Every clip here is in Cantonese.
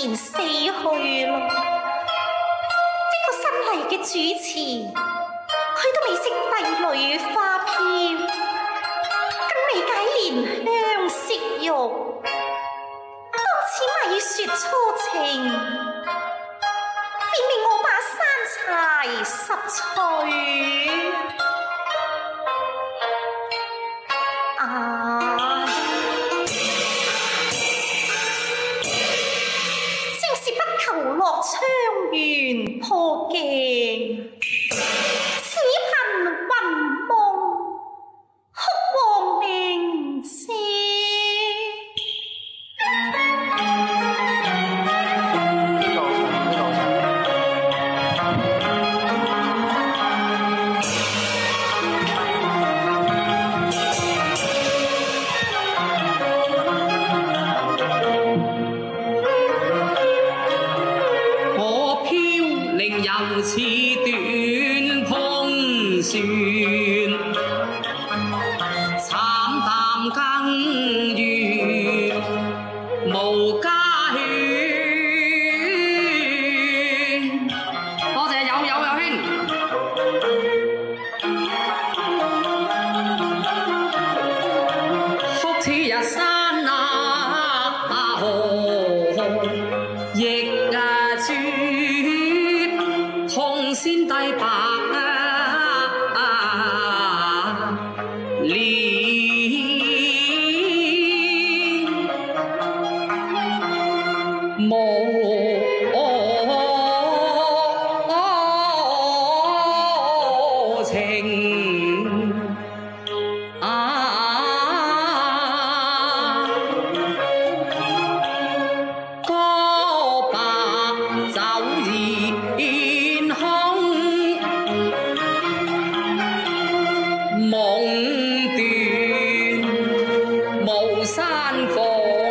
然死去咯。呢個新嚟嘅主持，佢都未識帝女花飄，更未解蓮香色欲，當此米雪初情，便令我把山柴拾取。落窗緣破鏡，此恨雲夢，哭黃明夕。 又似短篷船，慘淡更餘無家眷。多謝友兄。福似日山亦通先帝白蓮無情歌白酒言夢斷無山逢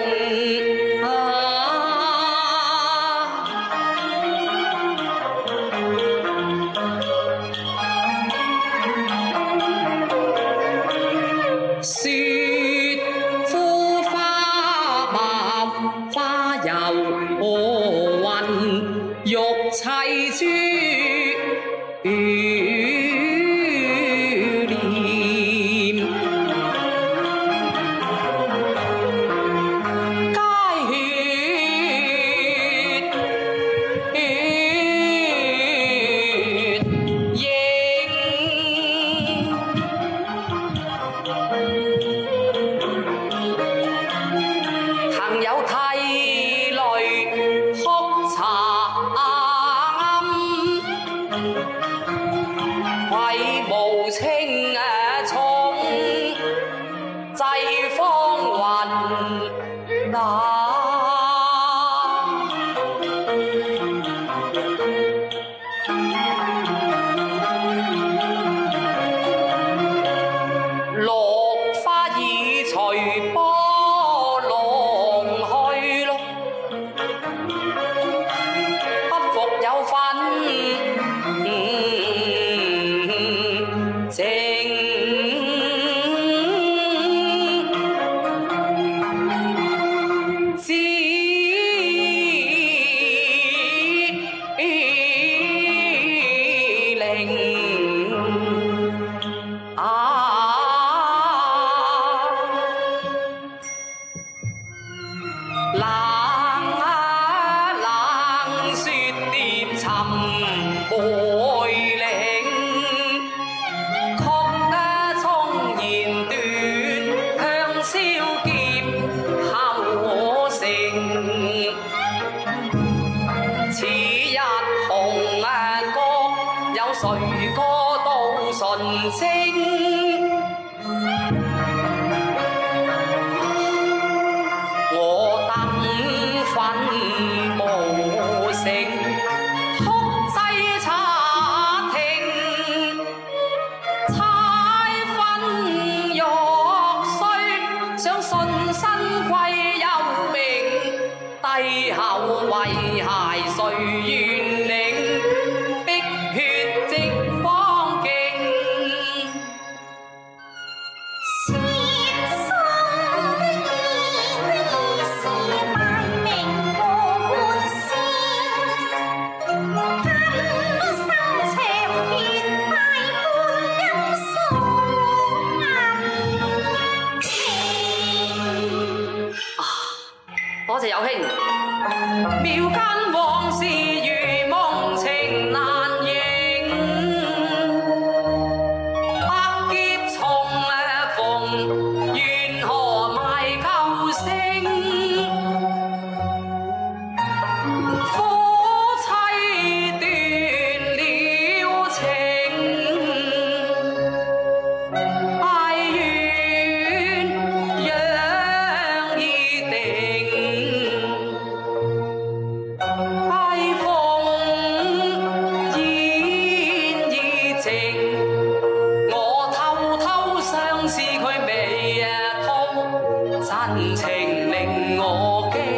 雪枯花白花遊雲玉砌珠無情重濟芳雲落花已隨波浪去咯，不復有份冷雪疊沉梅嶺，曲衝弦斷香消劫後成。此一紅歌，有誰歌到純情？無成哭祭茶亭，猜分玉碎，想信身歸幽冥，帝後遺骸誰願領？碧血直芳徑。 多謝有兄。廟間往事如夢情難認，百劫重逢，緣何賣舊聲？夫妻斷了情，哀怨養已定。哀風煙已靜，我偷偷相思佢未吐，真情令我驚。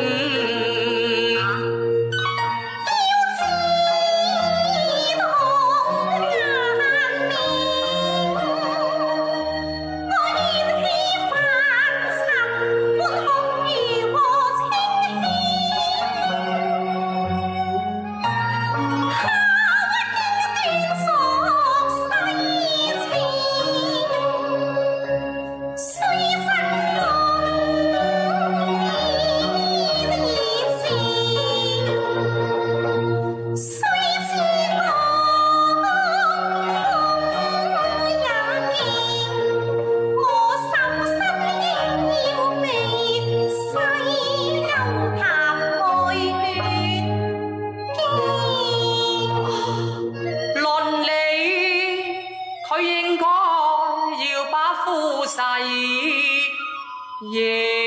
應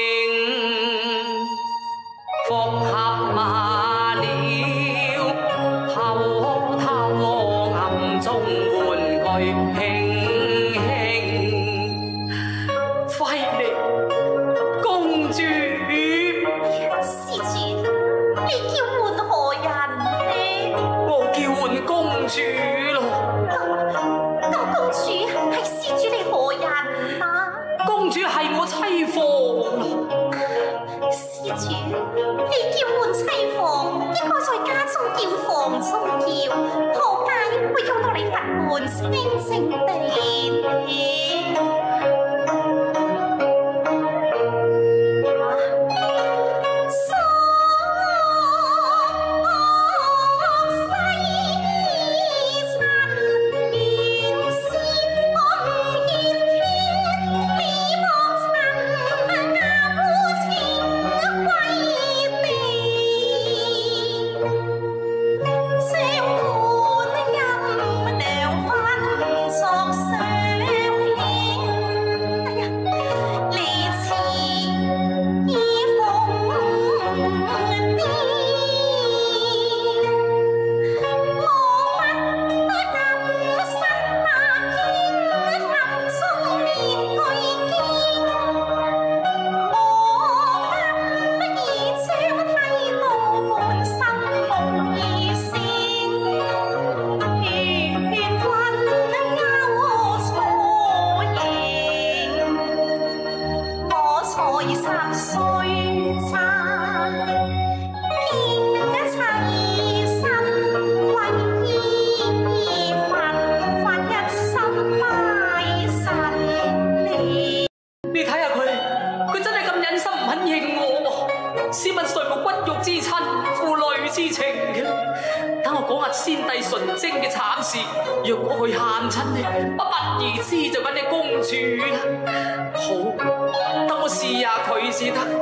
復合馬了，偷偷暗中玩具輕輕揮離公主。 施主，你叫喚何人呢？ 我叫喚公主咯。 咁公主係施主你何人啊？ 公主係我妻房。 施主，你叫喚妻房，應該在家中叫，房中叫，何解會叫到你佛門清靜地？ 先帝純正嘅慘事，若果佢喊親呢，不而知就揾你公主啦。好，等我試下佢先得。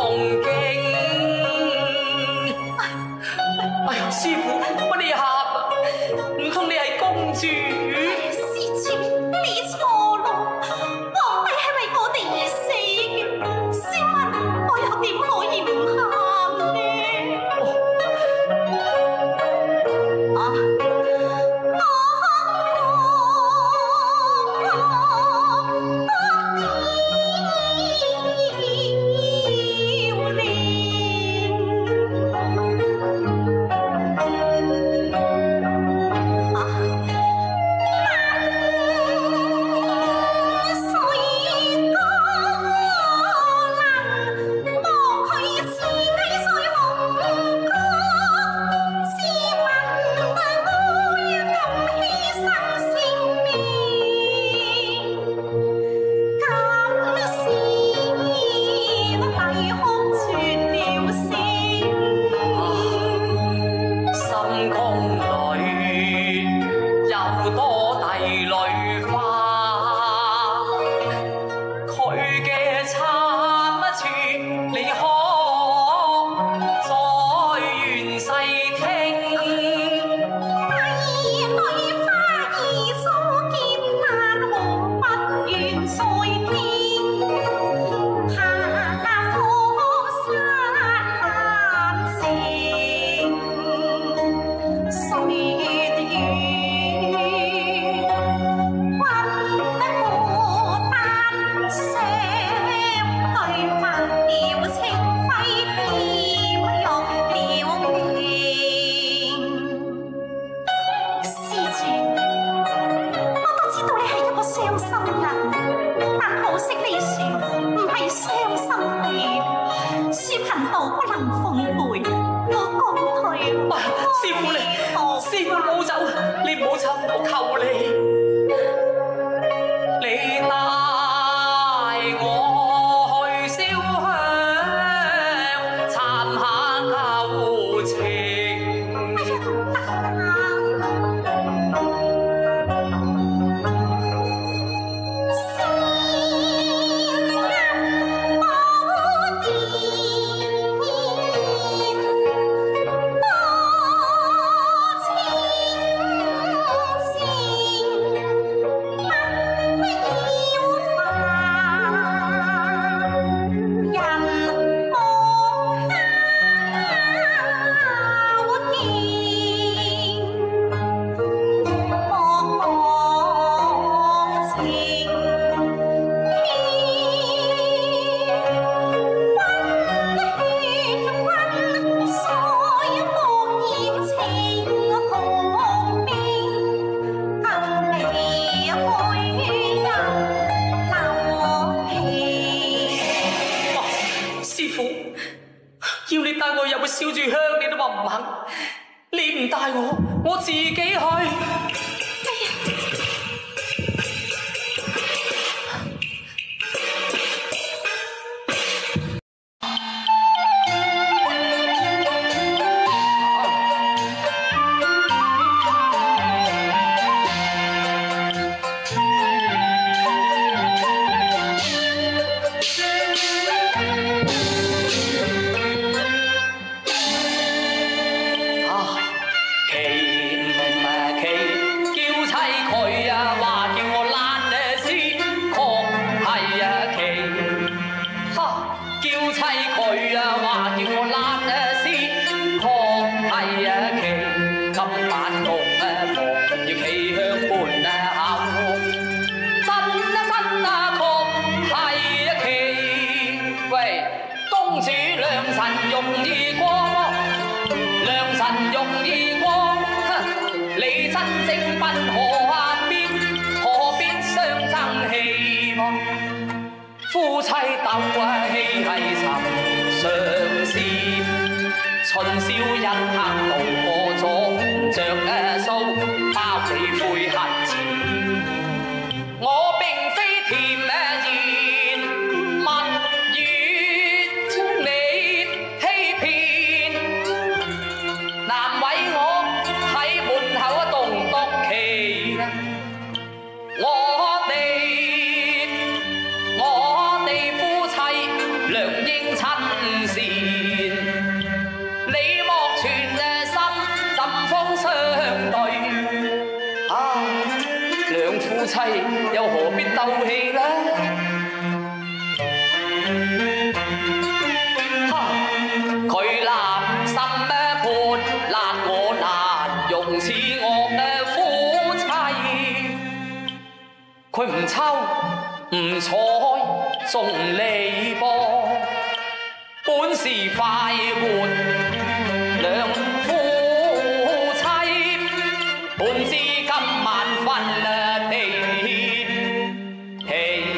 動經。哎呀，師傅，乜你喊啊？唔通你係公主？ 師姐，你錯咯，皇帝係為我哋而死嘅。試問我又點可以唔喊呢？ 燒住香你都話唔肯，你唔帶我自己去。夫妻鬥氣係尋常事，春宵一刻度過咗，着數包你悔恨錢。我並非甜言蜜語將你欺騙，難為我喺門口棟篤企。我哋夫妻良應親秋唔睬送你噃，本是快活兩夫妻，本知今晚分地氣。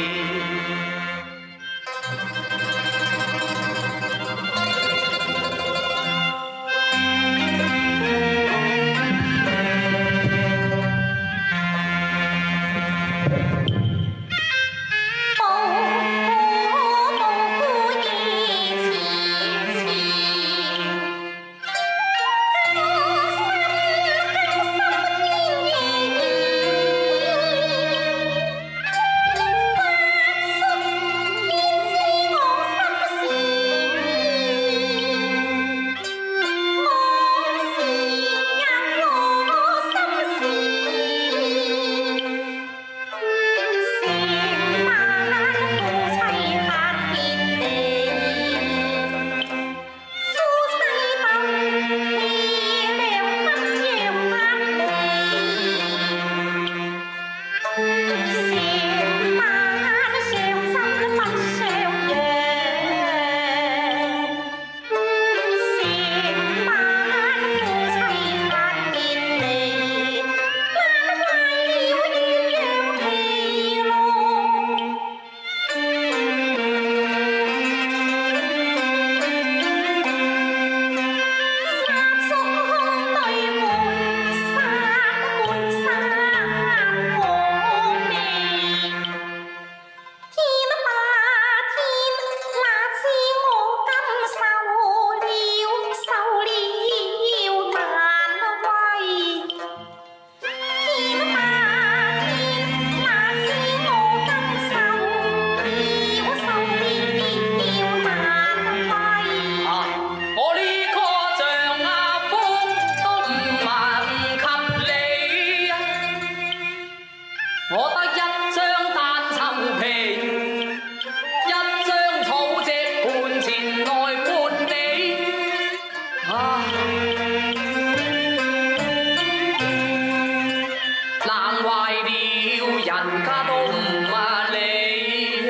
我得一張單抽皮，一張草席盤前來撥你。難壞了人家都唔理，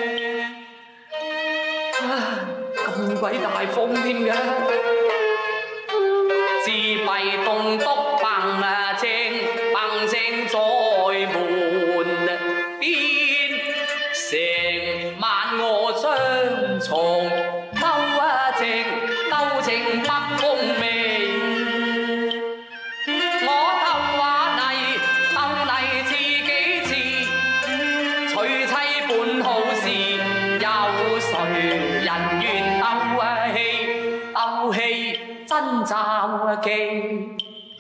咁鬼大風添嘅，自閉棟篤蹦正在門邊，成晚我將床兜正北風味，我鬥話鬥自己知，娶妻本好事，有誰人願鬥氣真詐忌。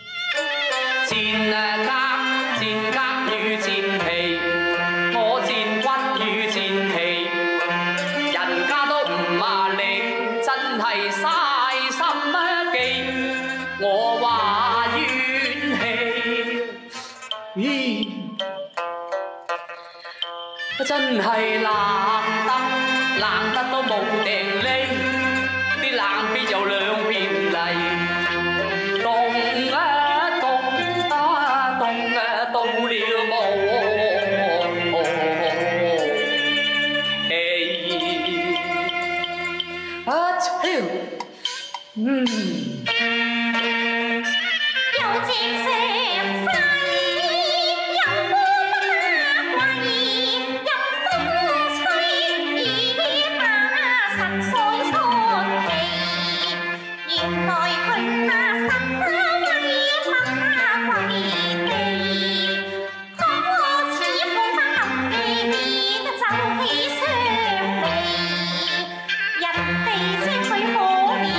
戰甲與戰旗，我戰君與戰旗，人家都唔話你，真係嘥心機。我話怨氣，真係冷得都冇定呢，啲冷邊有兩邊嚟。到了有隻石西，有碗馬貴，有風吹雨打實在出奇。原來佢那實威馬貴地，可似風花地面就起相味，人哋將佢可憐。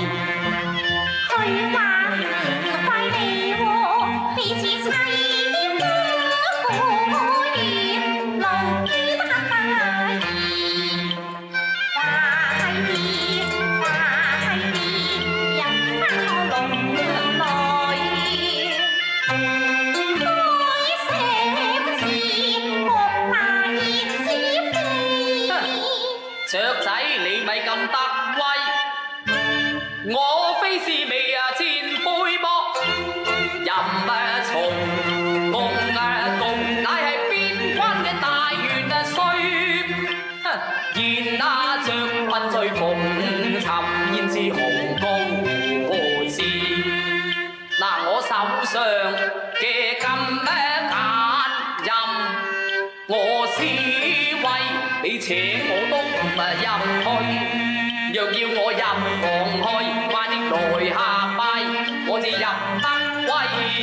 佢話怪你喎，你似妻家可憐，樂於不大義。話係別，人不可龍來。該寫字，莫拿熱紙飛。 雀仔你咪咁得威，我非是未前輩噃，任從共乃係邊關嘅尋燕之紅高枝。嗱，我手上嘅金鈪任，我思威，你請我都唔入去。若要我入房去，快啲來下拜，我至入得威。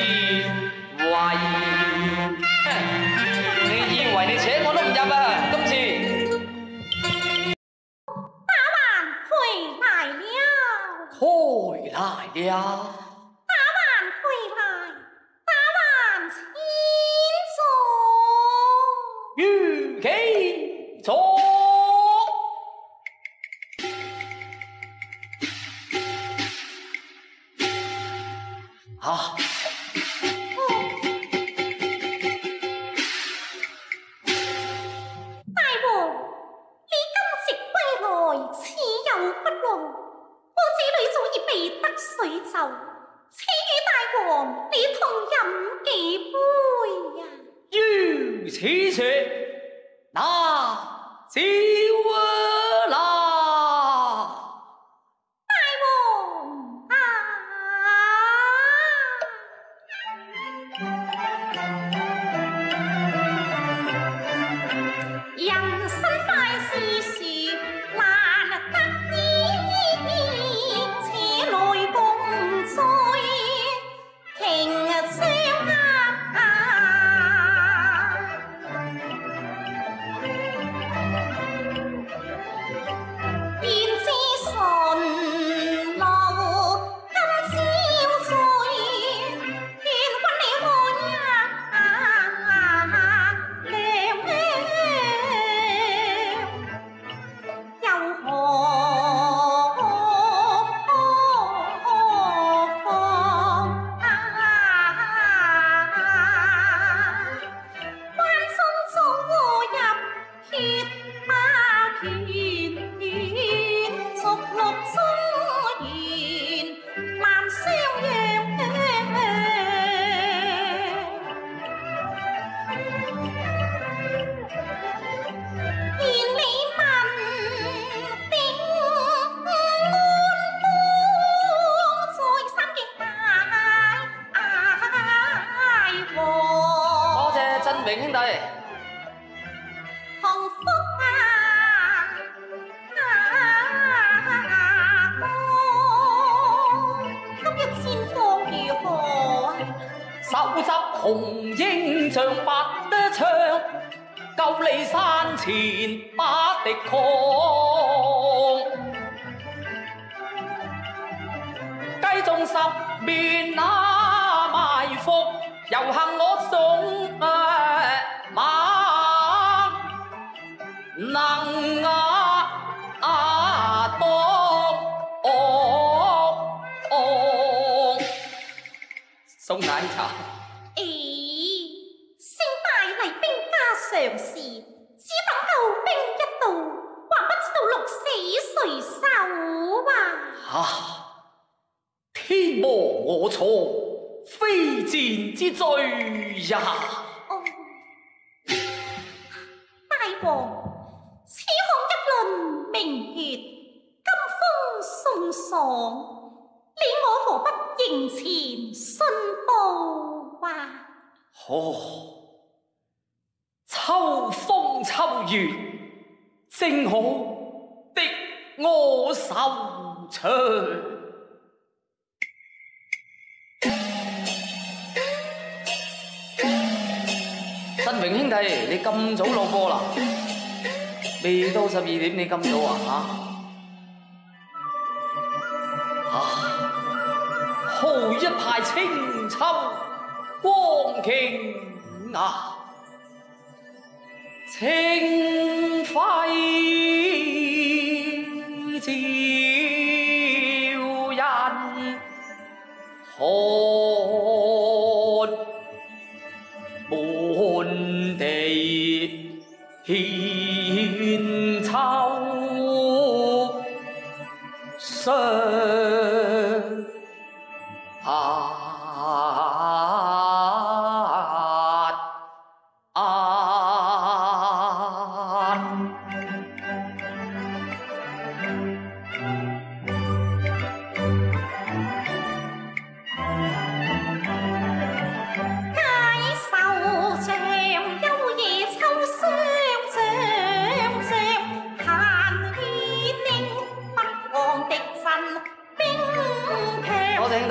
你以為你請我都唔入啊？今次大王回來了， 開來了。 大王回來，大王請坐。 如其坐。啊！ 大王，你今夕歸來，此有不勞。我這裏早已備得水酒，且與大王你同飲幾杯呀？ 如此說，那招啦！ 大王啊！人生快事樹，難得意，且來共醉，情相合。便知順路今朝醉，願君你可諒諒，又何妨關中早我入血馬拳，逐鹿中原難相讓。願你問定安邦，在三極大王。 多謝振榮兄弟。 幸福啊！今日戰況如何？ 手執紅纓像拔得槍，救你山前把敵抗。雞中十面那埋伏，猶幸我送馬能當。送奶茶。 咦，升大禮兵家常事，只等救兵一到，還不知道鹿死誰手啊！ 啊！天亡我錯，非戰之罪呀！ 哦，大王，此項一輪明月，金風送爽，你我何不迎前信報啊？ 哦，秋風秋月，正好的我受長。振榮兄弟，你咁早落課啦？未到12點，你咁早啊？好一派清秋光景啊！清輝照人看，滿地獻秋霜。 多謝兄弟。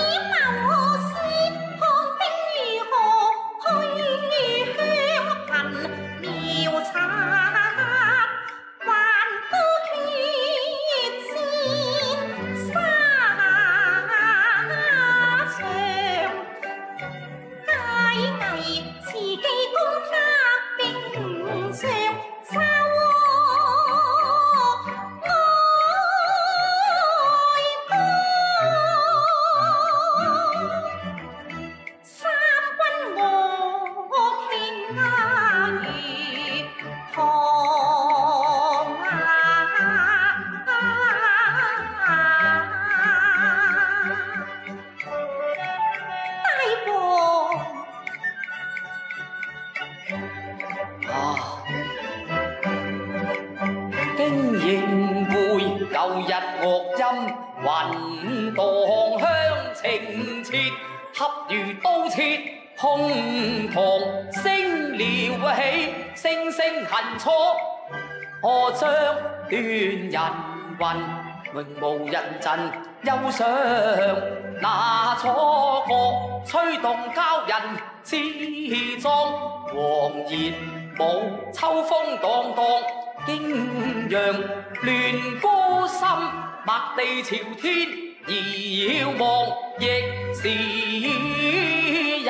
舊日樂音雲蕩香情切，恰如刀切胸膛，聲撩起聲聲恨楚，何將斷人魂，永無人陣憂傷。那楚歌吹動交人志壯，黃熱舞秋風蕩蕩。驚揚亂歌心，麥地朝天遙望，亦是日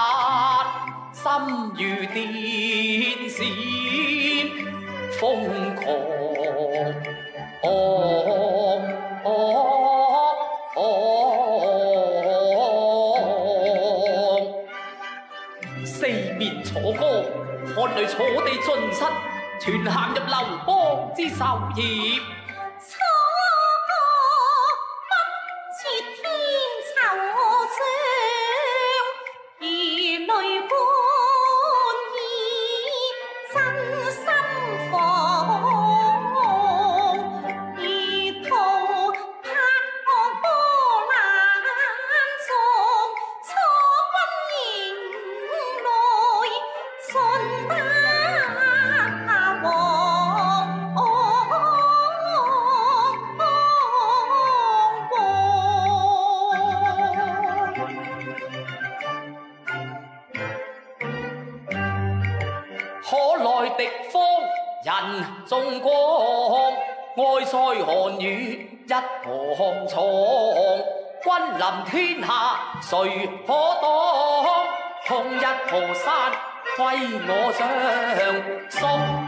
心如電閃瘋狂。四面楚歌，看來楚地盡失，全陷入劉邦之授業。 楚歌不切天酬上，而淚般以真心放。意圖拍岸波瀾中，楚軍營內順打王。 可奈敵方人眾光，哀哉寒雨一行藏。君臨天下誰可擋？空一河山歸我上。